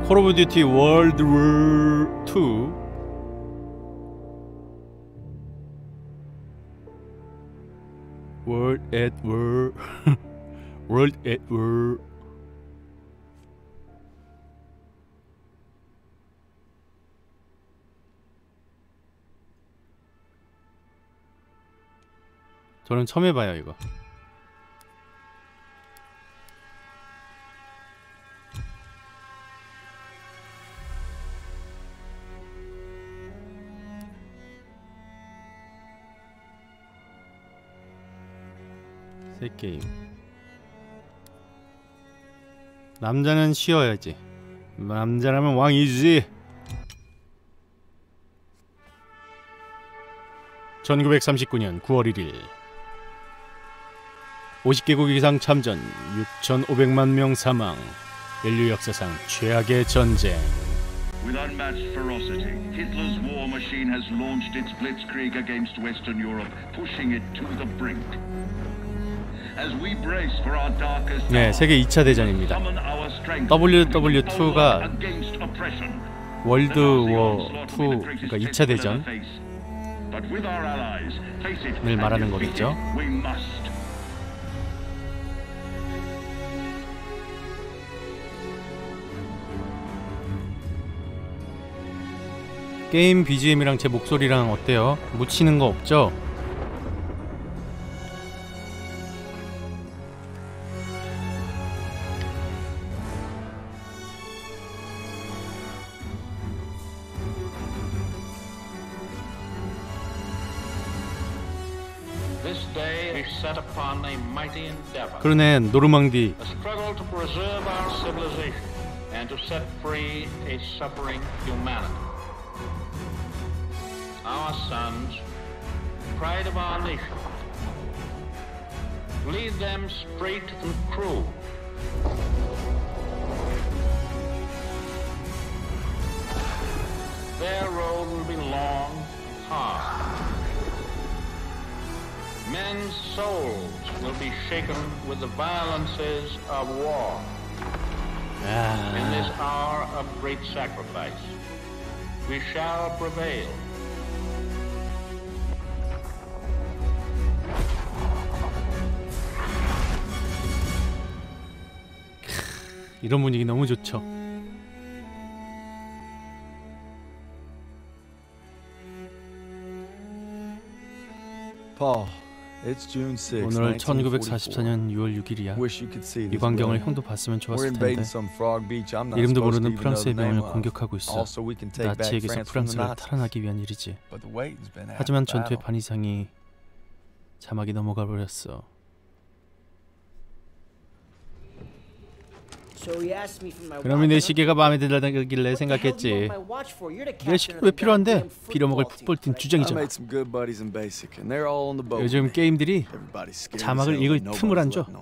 Call of Duty World War 2 World at War World at War 저는 처음 해봐요 이거. 새 게임. 남자는 쉬어야지. 남자라면 왕이지. 1939년 9월 1일 50개국 이상 참전 6,500만 명 사망. 인류 역사상 최악의 전쟁. With unmatched ferocity, Hitler's war machine has launched its blitzkrieg against Western Europe, pushing it to the brink. As we brace for our darkest hour, 네, 세계 2차 대전입니다. WW2가 월드 워 2, 그러니까 2차 대전을 말하는 거겠죠. 게임 BGM이랑 제 목소리랑 어때요? 묻히는 거 없죠? 그러네, 노르망디. Our sons, pride of our nation, lead them straight and true. Their road will be long and hard. Men's souls will be shaken with the violences of war. In this hour of great sacrifice, we shall prevail. 이런 분위기 너무 좋죠. Paul, it's June 6, 오늘 1944년 6월 6일이야. 이 광경을 형도 봤으면 좋았을 텐데. 이름도 모르는 프랑스의 병을 공격하고 있어. 나치에게서 프랑스를 탈환하기 위한 일이지. 하지만 전투의 반 이상이 자막이 넘어가 버렸어. 그놈이 내 시계가 마음에 들다길래 생각했지. 내 시계 왜 필요한데? 빌어먹을 풋볼팀 주장이잖아. 요즘 게임들이 자막을 읽을 틈을 안 줘.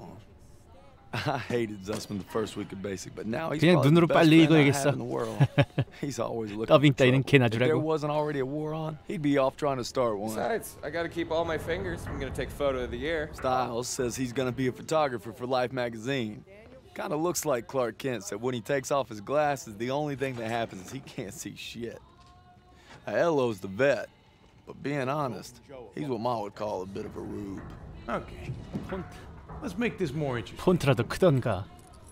그냥 눈으로 빨리 읽어야겠어. 더빙 따위는 개나 주라고. Besides, I gotta keep all my fingers. I'm gonna take photo of the year. Styles says he's gonna be a photographer for Life magazine. Kind of looks like Clark Kent said when he takes off his glasses, the only thing that happens is he can't see shit. Elo's the vet, but being honest, he's what Ma would call a bit of a rube. Okay, let's make this more interesting. 폰트라도 크던가.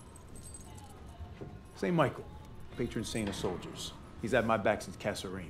St. Michael, patron saint of soldiers. He's had my back since Kasserine.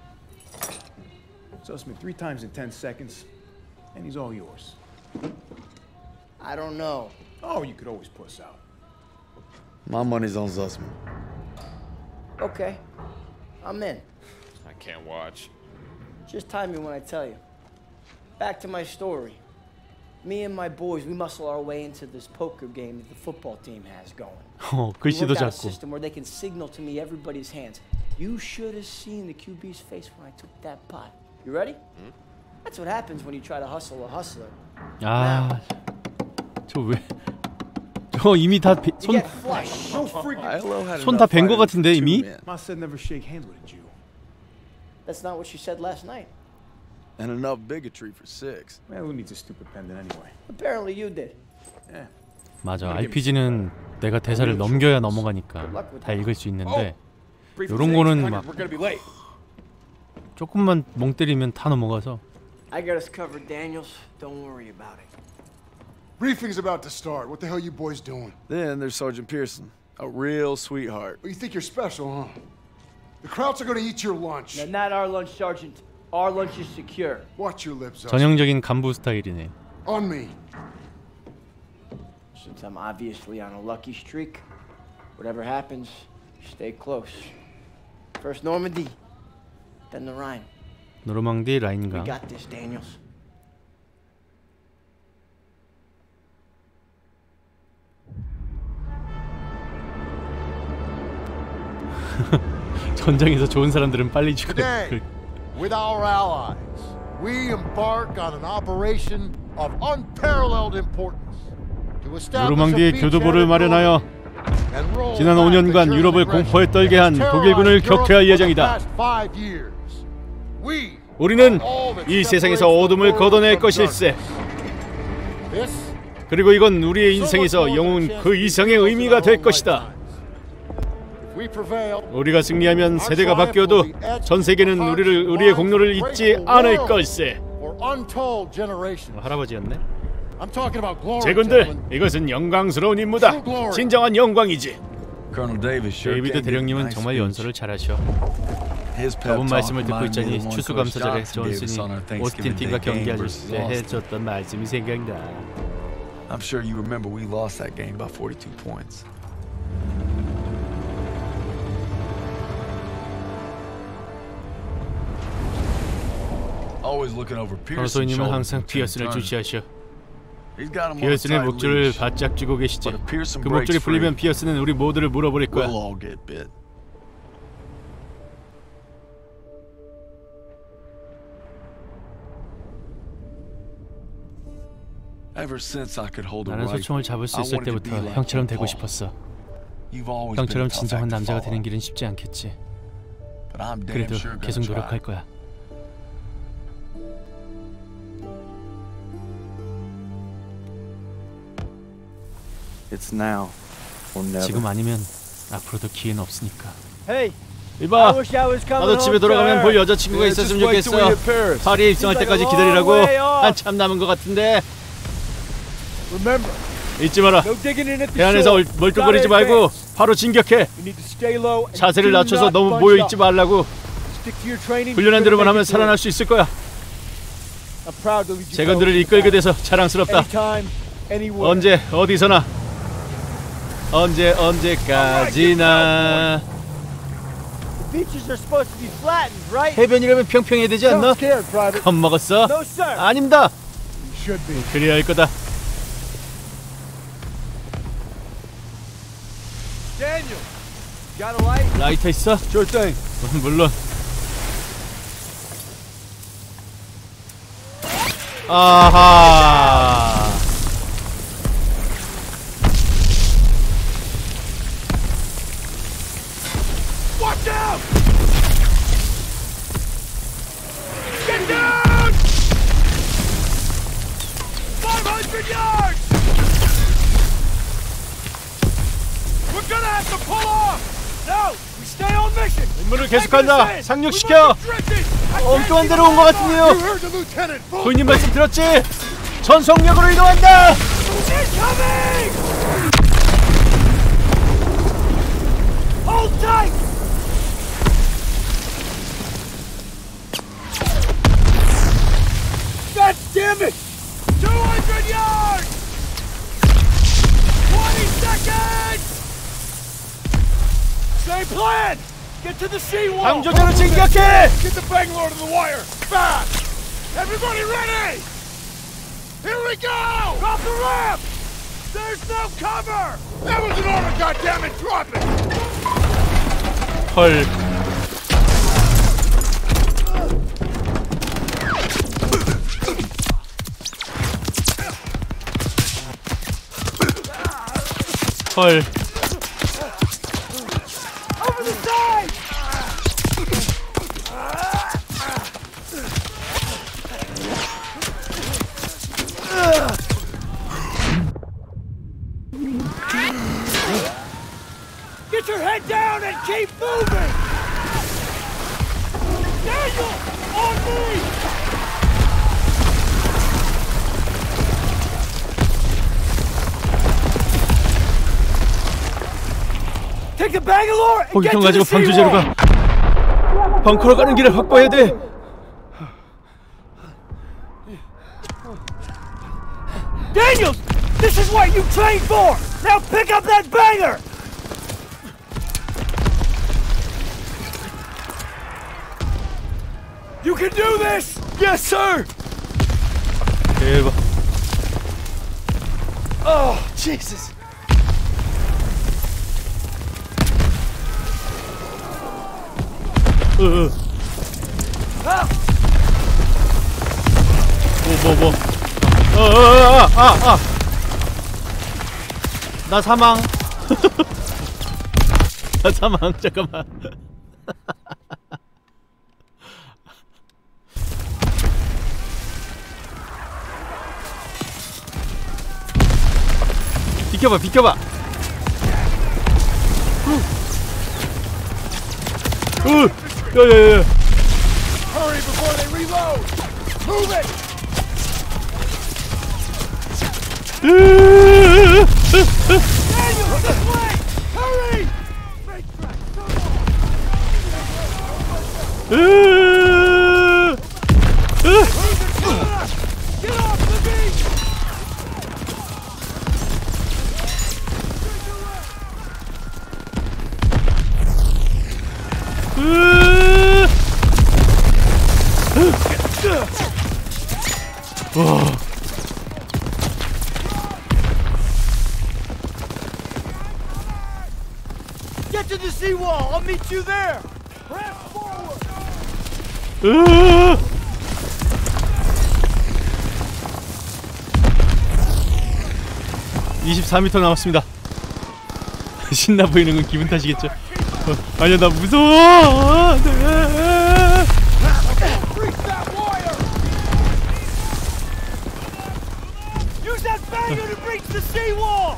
Sussman 3 times in 10 seconds, and he's all yours. I don't know. Oh, you could always puss out. My money's on Zussman. Okay, I'm in. I can't watch. Just time me when I tell you. Back to my story. Me and my boys, we muscle our way into this poker game that the football team has going. 글씨도 We worked out a 작고. system where they can signal to me everybody's hands. You should have seen the QB's face when I took that pot. You ready? That's what happens when you try to hustle a hustler. 아, 저 왜? 저 이미 다 You get flush. 손 다 벤 거 같은데 이미? Ma said never shake hands with a Jew. That's not what she said last night. And enough bigotry for 6. Man, who needs a stupid pendant anyway? Apparently you did. Yeah. 맞아. RPG는 내가 대사를 넘겨야 넘어가니까 다 읽을 수 있는데 요런 거는 막 조금만 멍 때리면 다 넘어가서. I got us covered, Daniels. Don't worry about it. Briefing's about to start. What the hell you boys doing? Then there's Sergeant Pearson, a real sweetheart. Well, you think you're special, huh? The Krauts are gonna eat your lunch. No, not our lunch, Sergeant. Our lunch is secure. Watch your lips. 전형적인 간부 스타일이네. On me. Since I'm obviously on a lucky streak, whatever happens, stay close. First Normandy, then the Rhine. 노르망디 라인강. We got this, Daniels. 전장에서 좋은 사람들은 빨리 죽어. Today, with our allies, we embark on an operation of unparalleled importance to establish 노르망디의 교두보를 마련하여 지난 5년간 유럽을 공포에 떨게 한 독일군을 격퇴할 예정이다. 우리는 이 세상에서 어둠을 걷어낼 것일세. 그리고 이건 우리의 인생에서 영웅 그 이상의 의미가 될 것이다. 우리가 승리하면 세대가 바뀌어도 전 세계는 우리의 공로를 잊지 않을 걸세. 할아버지였네. 제군들, 이것은 영광스러운 임무다. 진정한 영광이지. 데이비드 대령님은 정말 연설을 잘하셔. 저번 말씀을 듣고 있자니 추수감사절에 존슨이 오스틴 팀과 경기할 때 해줬던 말씀이 생각나. I'm sure you remember we lost that game by 42 points. 변호사님은 항상 피어슨을 주시하셔. 피어슨의 목줄을 바짝 쥐고 계시지. 그 목줄이 풀리면 피어슨은 우리 모두를 물어버릴 거야. 나는 소총을 잡을 수 있을 때부터 형처럼 되고 싶었어. 형처럼 진정한 남자가 되는 길은 쉽지 않겠지. 그래도 계속 노력할 거야. 지금 아니면 앞으로도 기회는 없으니까. 이봐, 나도 집에 돌아가면 볼 여자친구가 있었으면 좋겠어. 파리에 입성할 때까지 기다리라고. 한참 남은 것 같은데. 잊지 마라. 해안에서 멀뚱거리지 말고 바로 진격해. 자세를 낮춰서 너무 모여있지 말라고. 훈련한 대로만 하면 살아날 수 있을 거야. 제건들을 이끌게 돼서 자랑스럽다. 언제 어디서나 언제까지나. 해변이라면 평평해야 되지 않나? 겁먹었어? 아닙니다. 그래야 할 거다. 라이터 있어? 물론. 아하. Watch out! Get down! 500 yards! We're gonna have to pull off! No! We stay on mission! 임무를 계속한다! 상륙시켜! 엉뚱한 데로 온 것 같은데요! 부인님 말씀 들었지? 전속력으로 이동한다! Hold tight! God damn it! 200 yards! 20 seconds! Same plan! Get to the seawall! 방조제로 진격해! Get the Bangalore to the wire! Fast! Everybody ready! Here we go! Drop the ramp! There's no cover! That was an order, goddammit! Drop it! 헐. 헐. Over the side! Get your head down and keep moving! Daniel! On me! Take the Bangalore and get to the seawall! 벙커로 가는 길을 확보해야 돼! Daniels! This is what you trained for! Now pick up that banger! You can do this! Yes, sir! 대박. Oh, Jesus! 뭐. 나 사망. 나 사망. 잠깐만. 비켜봐. 야야야. Hurry before they reload! Move it! Daniel, this way! Hurry! Make track, Get off the beach! Get to the seawall! I'll meet you there! Ramp forward! 24m 남았습니다. 신나 보이는 건 기분 탓이겠죠? 아니야, 나 무서워! Use that banger to breach the seawall!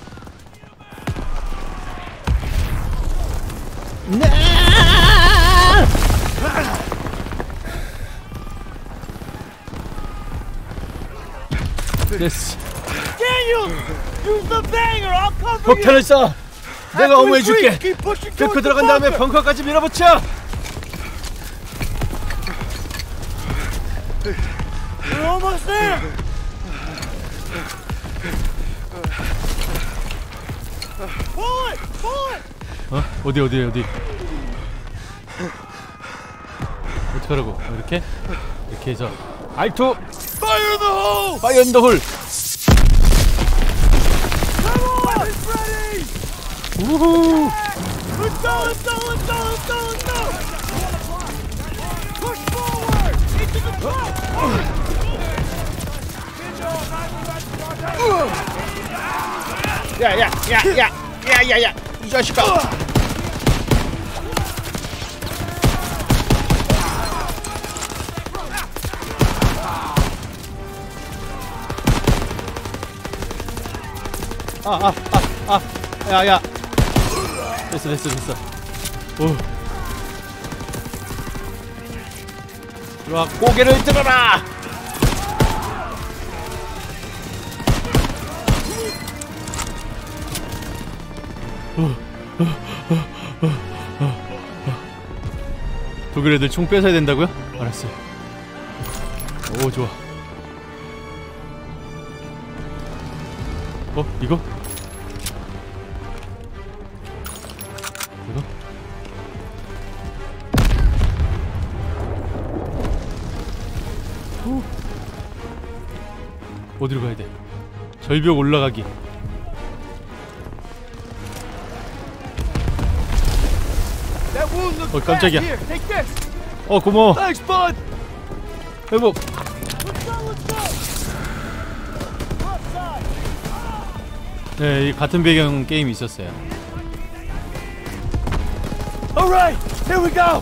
됐어. Daniel! Use the banger! I'll cover you! 폭탄을 쏴! 내가 어머해줄게! 뚫고 들어간 다음에 벙커까지 밀어붙여! We're almost there! Pull it! Pull it! 어디? 어떻게 하라고? 이렇게 해서 R2! Fire in the hole! Fire in the hole! Come on! It's ready! 우후! Let's go! Push forward! Into the front! 야! 이 자식아! 야! 됐어. 오. 들어와, 고개를 들어라! 독일 애들 총 뺏어야 된다고요? 알았어요. 오, 좋아. 이거? 어디로 가야 돼? 절벽 올라가기. 깜짝이야. 고마워. 회복. 네, 이 같은 배경 게임이 있었어요. Alright, here we go.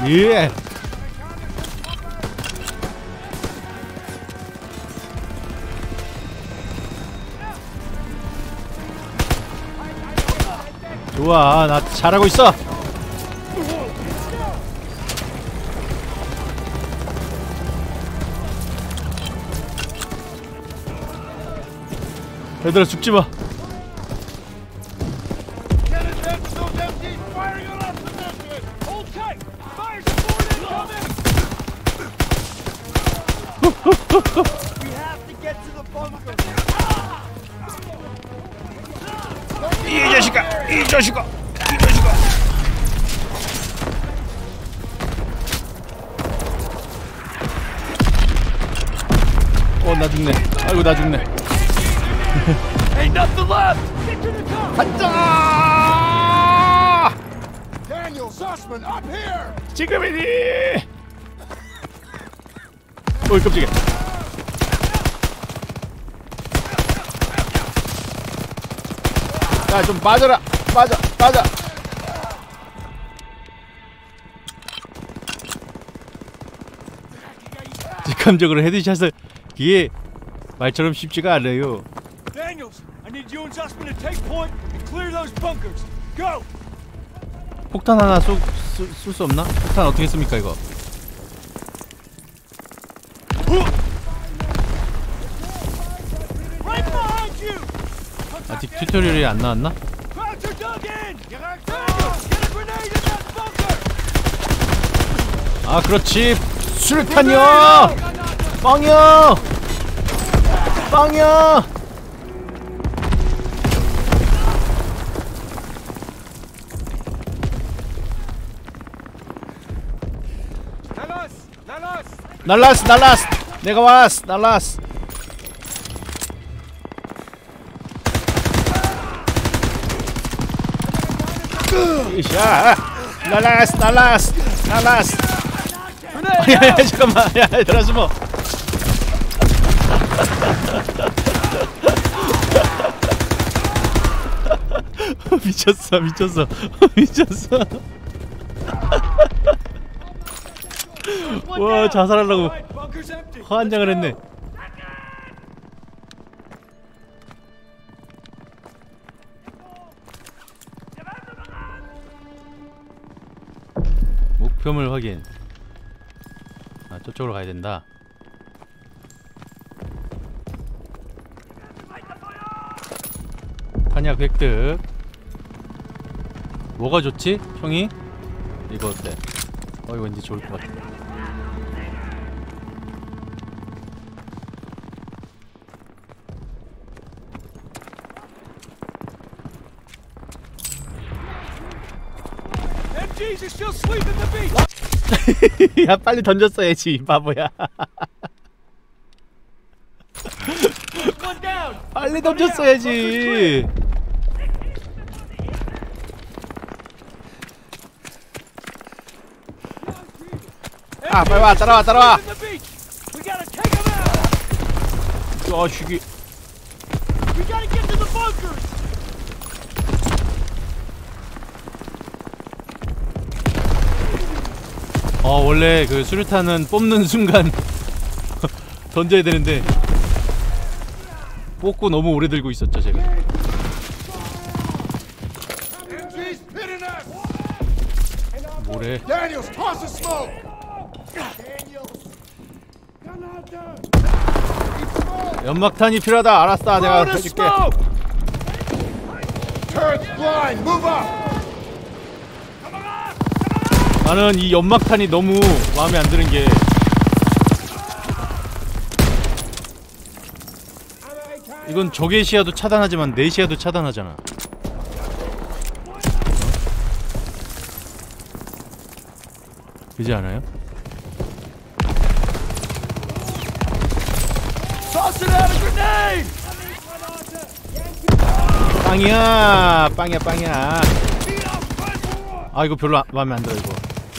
예. 좋아, 나 잘하고 있어. 얘들아 죽지 마. 이 자식아, 이 자식아, 이 자식아. 나 죽네. 아이고 나 죽네. Ain't nothing left. 간다! Daniel Zussman up here. 지금이니. 어이 깜짝이야. 야 좀 빠져라. 빠져. 직감적으로 헤드샷을 이게 말처럼 쉽지가 않아요. Daniels, I need you and Zussman to take point and clear those bunkers. Go. 폭탄 하나 쏠 수 없나? 폭탄 어떻게 씁니까 이거? Right behind you. 아직 튜토리얼이 안 나왔나? Croucher dug in. Daniels, get a grenade in that bunker. 아 그렇지. 수류탄이요. 빵이요. 빵이요. 날라스. 내가 왔어. 날라스. 야, 날라스. 야, 잠깐만. 야, 얘들아 숨어. 미쳤어. 와, 자살하려고 화한장을 했네. 목표물 확인. 아, 저쪽으로 가야 된다. 탄약 획득. 뭐가 좋지? 형이? 이거 어때? 이거 왠지 좋을 것 같아. 야 빨리 던졌어야지 바보야. 빨리 던졌어야지. 아 빨리 와 따라와. 자식이. 원래 그 수류탄은 뽑는 순간 던져야 되는데 뽑고 너무 오래 들고 있었죠 제가. 뭐래? 연막탄이 필요하다. 알았어, 내가 해줄게. 나는 이 연막탄이 너무 마음에 안 드는 게 이건 적의 시야도 차단하지만 내 시야도 차단하잖아. 그지 않아요? 빵이야. 아 이거 별로 마음에 안 들어 이거.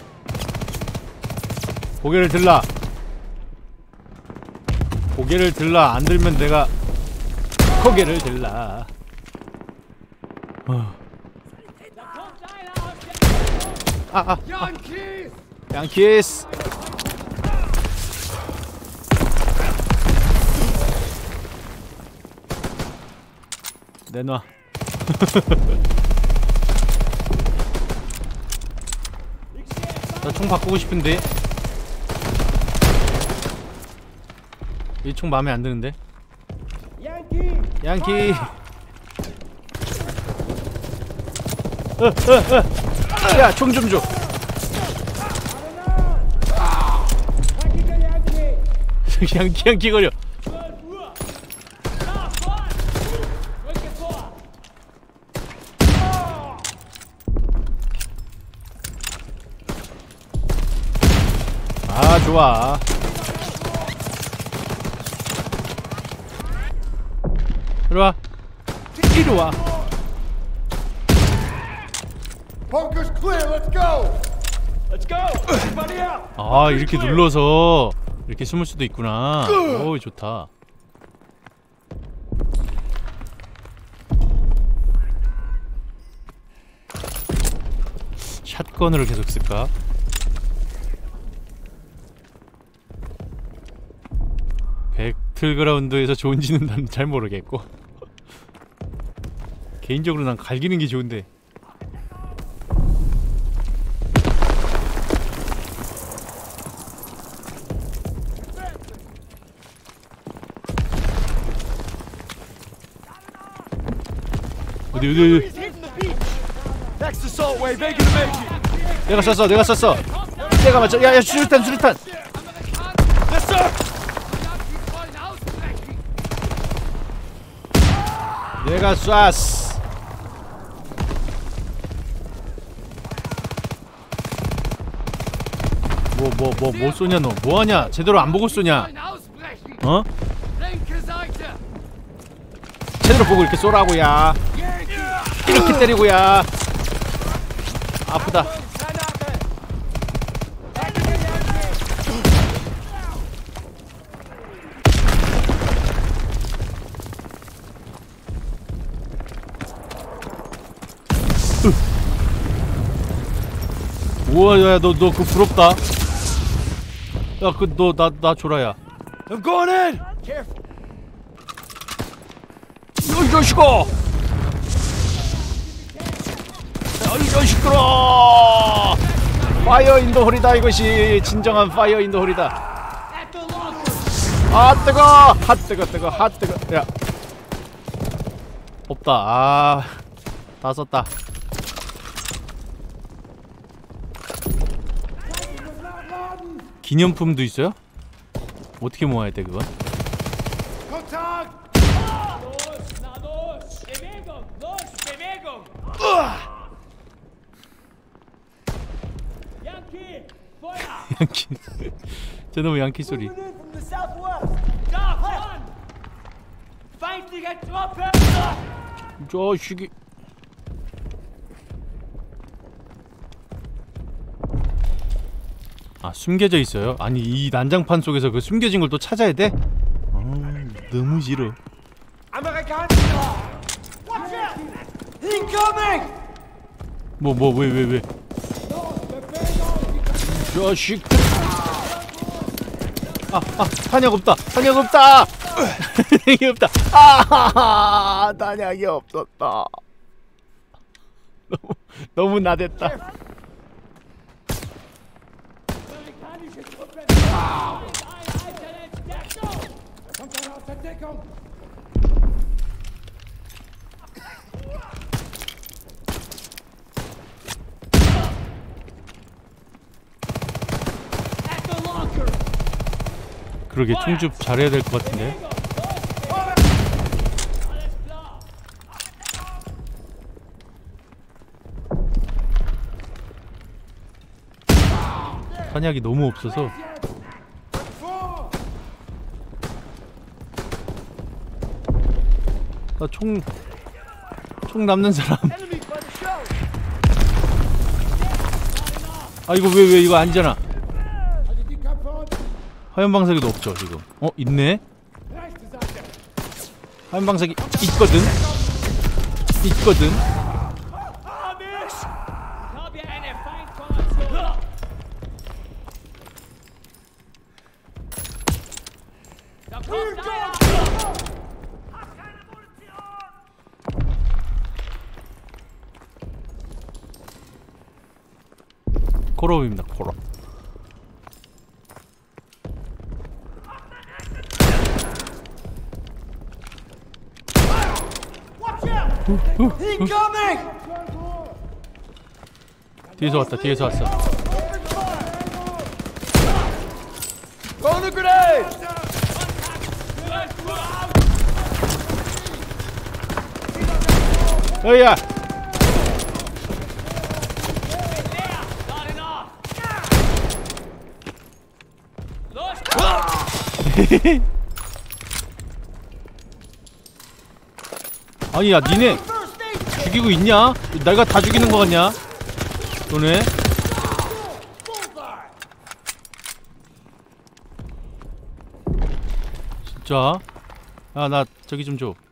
고개를 들라. 안 들면 내가 고개를 들라. 양키스. 내놔. 나 총 바꾸고 싶은데. 이 총 마음에 안 드는데. 양키. 야, 총 좀 줘. 양키 거려. 아, 좋아. 이리 와. 이리 와. Bunker's clear. Let's go. Let's go. Everybody out. 아, 이렇게 눌러서 이렇게 숨을 수도 있구나. 오, 좋다. 샷건으로 계속 쓸까? 배틀그라운드에서 좋은지는 난 잘 모르겠고 개인적으로 난 갈기는 게 좋은데. 어디 내가 쐈어. 내가 맞춰. 야야, 수류탄. 내가 쐈어. 뭐 쏘냐 너? 뭐하냐? 제대로 안 보고 쏘냐? 어? 제대로 보고 이렇게 쏘라고야. 이렇게 때리고야. 아프다. 우와, 야, 너 그거 부럽다. 야, 나 줘라야. I'm going in. 이 자식아! 이 자식들아! 파이어 인더 홀이다. 이것이 진정한 파이어 인더 홀이다. 아, 뜨거! 핫 뜨거. 야, 없다. 아, 다 썼다. 기념품도 있어요? 어떻게 모아야 돼 그건? 양키. 저놈의 양키 소리. 자식이. 아, 숨겨져 있어요? 아니, 이 난장판 속에서 그 숨겨진 걸 또 찾아야 돼? 너무 싫어. 왜? 자식. 탄약 없다. 탄약이 없다. 탄약이 없었다. 너무 나댔다. 그러게, 총줍 잘해야 될 것 같은데. 탄약이 너무 없어서. 나 총 남는 사람. 아, 이거 왜 이거 아니잖아. 화염 방사기도 없죠 지금. 있네. 화염 방사기 있거든. 콜옵입니다. 콜옵. 뒤에서 왔다. 뒤에서 왔어. 어이야. 아니야, 니네 죽이고 있냐? 내가 다 죽이는 거 같냐? 너네? 진짜? 아, 나 저기 좀 줘.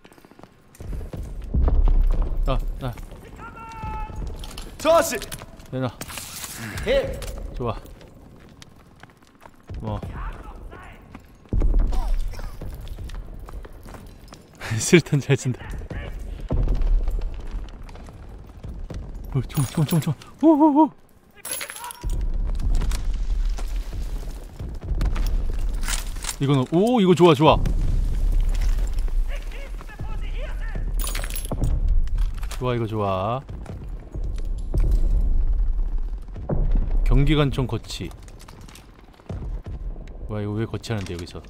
나. 내놔. 좋아. 스리탄 잘 친다. 총. 오오오. 이거는 이거 좋아. 좋아, 이거 좋아. 경기관총 거치. 와, 이거 왜 거치하는데 여기서?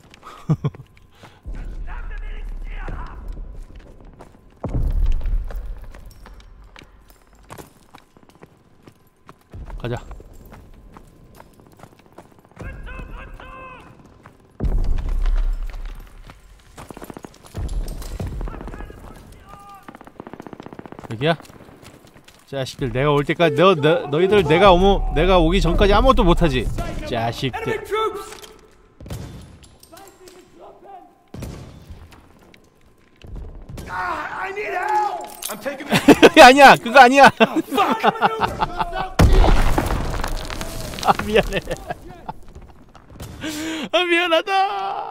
가자. 여기야? 자식들, 내가 올 때까지 너희들 내가 오기 전까지 아무것도 못하지. 자식들. 아니야, 그거 아니야. 아, 미안해. 아, 미안하다.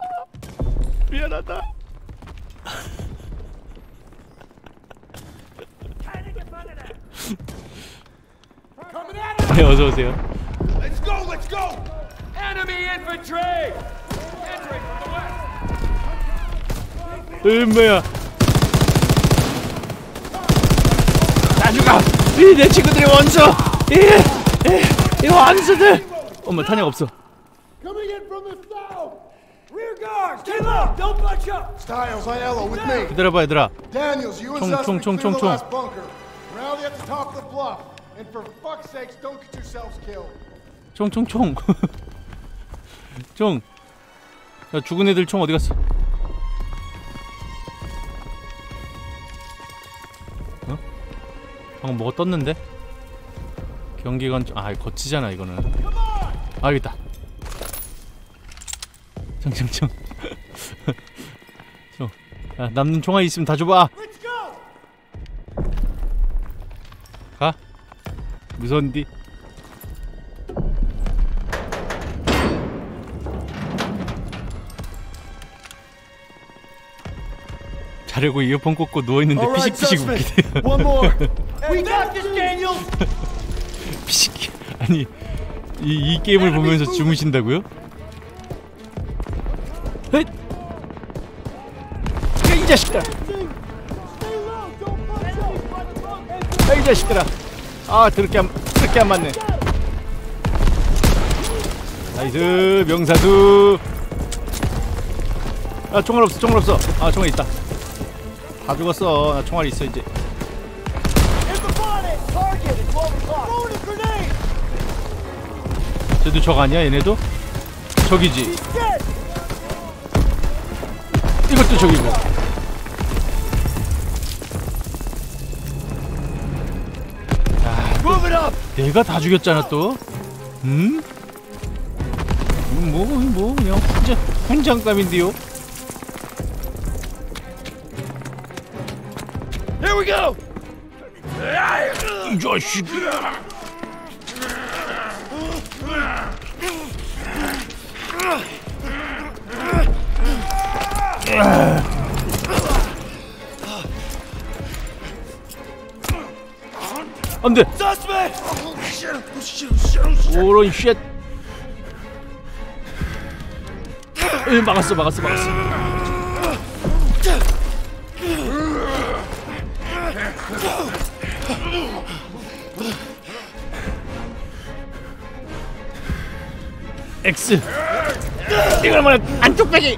네, 어서 오세요. Let's go. Enemy infantry. Entering from the west. 뭐야? 나 죽어. 내 친구들이 원수. 이 원수들. 엄마, 탄약 없어. Coming in from the south. Rear guards, get up. Don't bunch up. Styles, Aiello, with me. 기다려봐, 얘들아. Daniels, you and Zussman clear the last bunker. Rally at the top of the bluff, and for fuck's sakes, don't get yourselves killed. 총. 총. 야, 죽은 애들 총 어디 갔어? 어? 방금 뭐가 떴는데? 경기관. 아, 거치잖아 이거는. 아, 여기 있다. 총. 총. 야, 남는 총알이 있으면 다 줘봐. 가. 무서운디. 자려고 이어폰 꽂고 누워있는데 피식피식 웃기네. 피식. 아니, 이 게임을 보면서 주무신다고요? 헷! 야, 이 자식들아! 야, 이 자식들아! 아, 그렇게 안 맞네. 나이스, 명사수. 아, 총알 없어. 아, 총알 있다. 다 죽었어. 나 총알이 있어 이제. 쟤도 적 아니야? 얘네도? 적이지. 이것도 적이고. 야, 내가 다 죽였잖아 또. 응? 뭐 그냥 혼장감인데요. Here we go. 이 자식이야. 안돼. 오런 쉣. 막았어. X. 이걸 뭐야? 안쪽 빼기.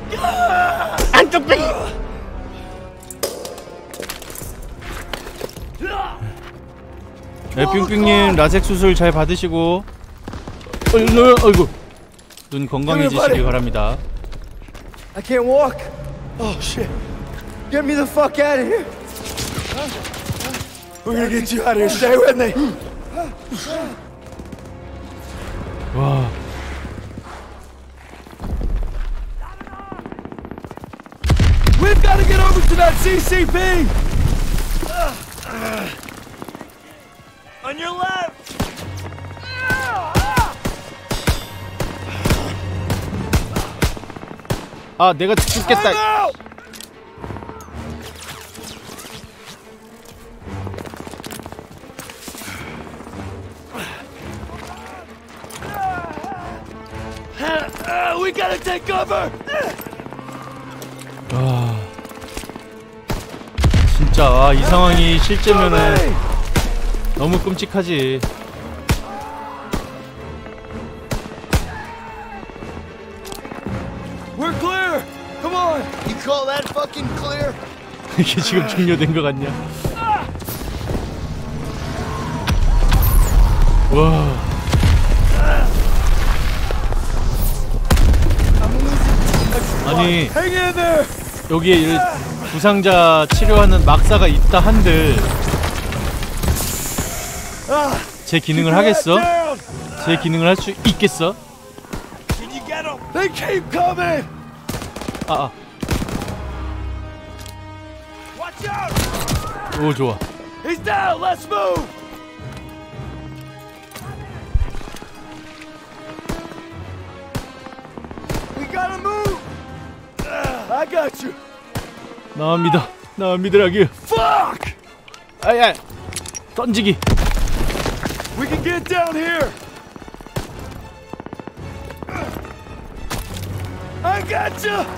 네, 뿅뿅님 라섹 수술 잘 받으시고. 어이구. 눈 건강해지시길 바랍니다. I can't walk. Oh shit. Get me the fuck out of here. We're gonna get you out of here. Stay with me. 와. We've got to get over to that CCP. On your left. 아, 내가 죽겠다. We gotta take cover. 아, 진짜 이 상황이 실제면은 너무 끔찍하지. We're clear. Come on. You call that fucking clear? 이게 지금 종료된 것 같냐? 와. 아니 여기에 부상자 치료하는 막사가 있다 한들 제 기능을 하겠어? 제 기능을 할 수 있겠어? They keep coming. Watch out. 오, 좋아. He's down. Let's move. We gotta move. I got you. 나 믿으라기. Fuck. 아야. 던지기. We can get down here. I got you.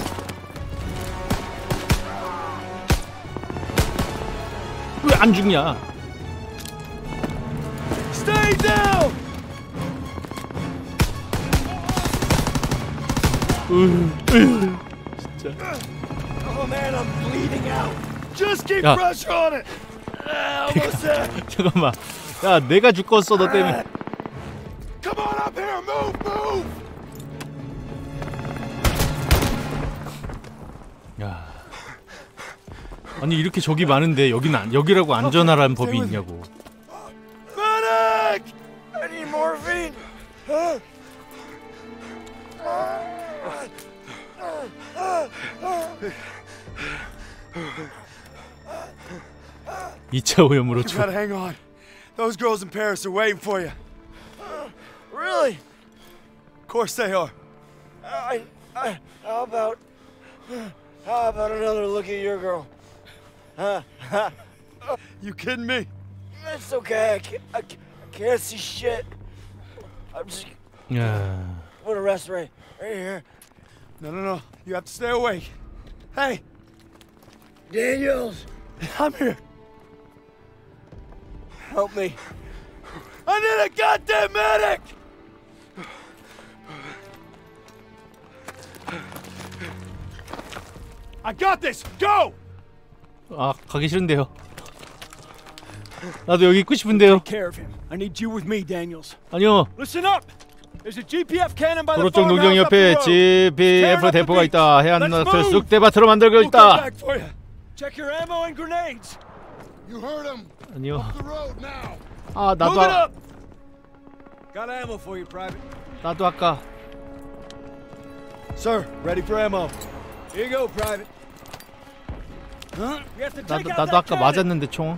왜 안 죽냐? Stay down. 진짜. Oh man, I'm bleeding out. Just keep pressure on it. Almost there. 잠깐만. 야, 내가 죽었어 너 때문에. Come on up here, move. 야. 아니 이렇게 적이 많은데 여기라고 안전하라는 법이 있냐고. Medic! I need morphine. 이 차 오염으로 You gotta hang on. Those girls in Paris are waiting for you. Really? Of course they are. How about another look at your girl? You kidding me? It's okay. I can't see shit. I'm just. Yeah. What a rest right here. No. You have to stay awake. Hey, Daniels. I'm here. Help me. I need a goddamn medic. I got this. Go. 아, 가기 싫은데요. 나도 여기 있고 싶은데요. Take care of him. I need you with me, Daniels. 아니요. Listen up. There's a GPF cannon by the 도로 쪽 농장 farmhouse up the 옆에 road. GPF 대포가 있다. 해안나트 쑥대밭으로 만들고 있다. Check your ammo and grenades. You heard him. 아니요. Up the road now. 아, Move it up. Got ammo for you, Private. 나도 아까. Sir, ready for ammo. Here you go, Private. Huh? We have to take out 나도 that 아까 cannon. 맞았는데 총.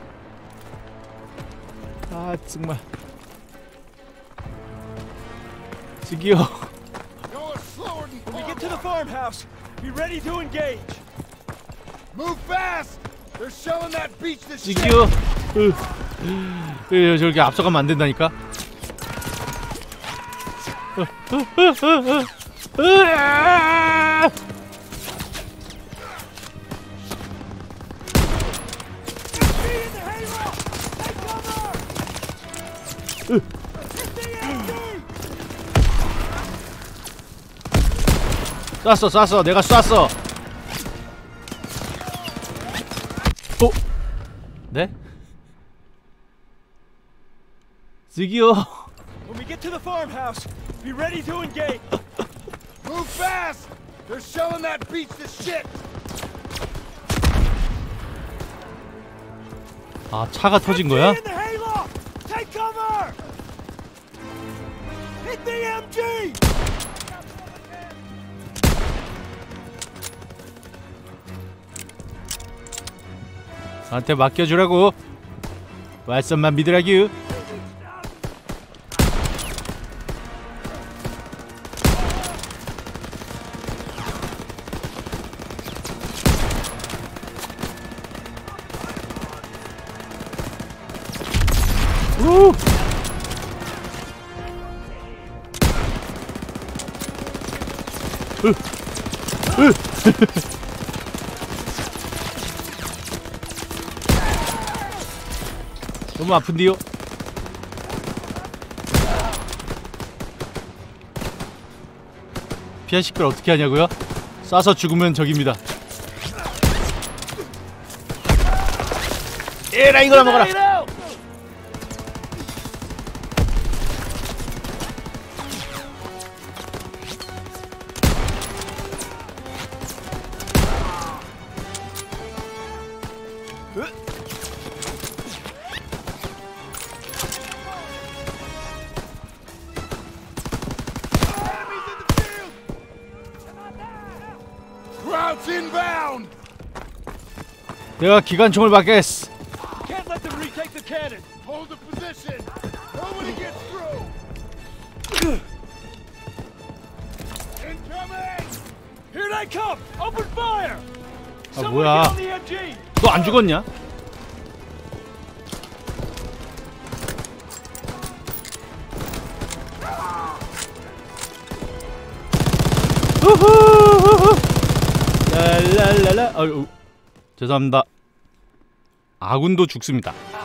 아, 정말. 저기요. When we get to the farmhouse, be ready to engage. Move fast. 지기요. 저렇게 앞서가면 안 된다니까. 쐈어. 내가 쐈어. 네? 지기요. When we get to the farmhouse, be ready to engage. Move fast! They're shelling that beach to shit. 아, 차가 터진 거야? Take cover! Hit the MG! 나한테 맡겨주라고. 말씀만 믿으라규. 너무 아픈데요? 피하실 걸 어떻게 하냐고요? 쏴서 죽으면 적입니다. 에라, 이거나 먹어라. 내가 기관총을 받겠어. Can't let them retake the cannon. Hold the position. Nobody gets through. Incoming. Here they come. Open fire. 아, 뭐야? 너 안 죽었냐? 우후. 랄랄랄라. 아유. 죄송합니다. 아군도 죽습니다.